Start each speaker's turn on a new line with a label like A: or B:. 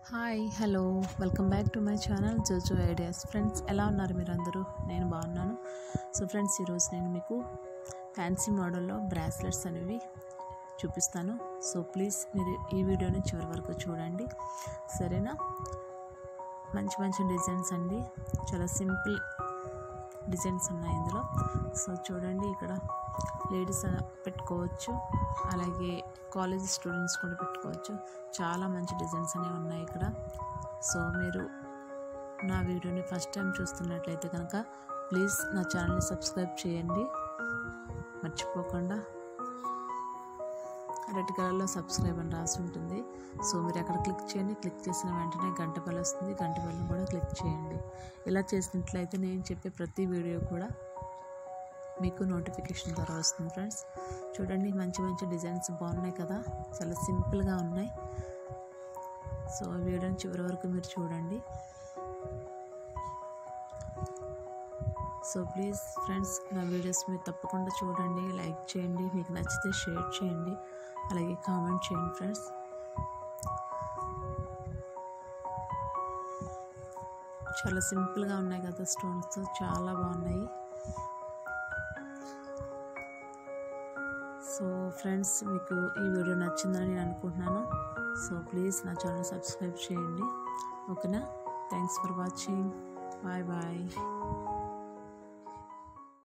A: Hi hello welcome back to my channel Jojo ideas. Friends, ఎలా ఉన్నారు మీరు అందరూ? నేను బాగున్నాను. సో ఫ్రెండ్స్, ఈరోజు నేను మీకు ఫ్యాన్సీ మోడల్లో బ్రాస్లెట్స్ అనేవి చూపిస్తాను. సో ప్లీజ్ మీరు ఈ వీడియోని చివరి వరకు చూడండి, సరేనా? మంచి మంచి డిజైన్స్ అండి, చాలా సింపుల్ డిజైన్స్ ఉన్నాయి ఇందులో. సో చూడండి, ఇక్కడ లేడీస్ పెట్టుకోవచ్చు, అలాగే కాలేజ్ స్టూడెంట్స్ కూడా పెట్టుకోవచ్చు. చాలా మంచి డిజైన్స్ అనేవి ఉన్నాయి ఇక్కడ. సో మీరు నా వీడియోని ఫస్ట్ టైం చూస్తున్నట్లయితే కనుక ప్లీజ్ నా ఛానల్ని సబ్స్క్రైబ్ చేయండి మర్చిపోకుండా. రెడ్ కలర్లో సబ్స్క్రైబ్ అని రాసి ఉంటుంది. సో మీరు అక్కడ క్లిక్ చేయండి. క్లిక్ చేసిన వెంటనే గంట బెల్ వస్తుంది, గంట బెల్ని కూడా క్లిక్ చేయండి. ఇలా చేసినట్లయితే నేను చెప్పే ప్రతి వీడియో కూడా మీకు నోటిఫికేషన్ ద్వారా వస్తుంది. ఫ్రెండ్స్ చూడండి, మంచి మంచి డిజైన్స్ బాగున్నాయి కదా, చాలా సింపుల్గా ఉన్నాయి. సో వీడియోని చివరి వరకు మీరు చూడండి. సో ప్లీజ్ ఫ్రెండ్స్, నా వీడియోస్ మీరు తప్పకుండా చూడండి, లైక్ చేయండి, మీకు నచ్చితే షేర్ చేయండి, అలాగే కామెంట్ చేయండి. ఫ్రెండ్స్ చాలా సింపుల్గా ఉన్నాయి కదా, స్టోన్స్తో చాలా బాగున్నాయి. సో ఫ్రెండ్స్, మీకు ఈ వీడియో నచ్చిందని నేను అనుకుంటున్నాను. సో ప్లీజ్ నా ఛానల్ సబ్స్క్రైబ్ చేయండి, ఓకేనా? Thanks for watching. Bye bye.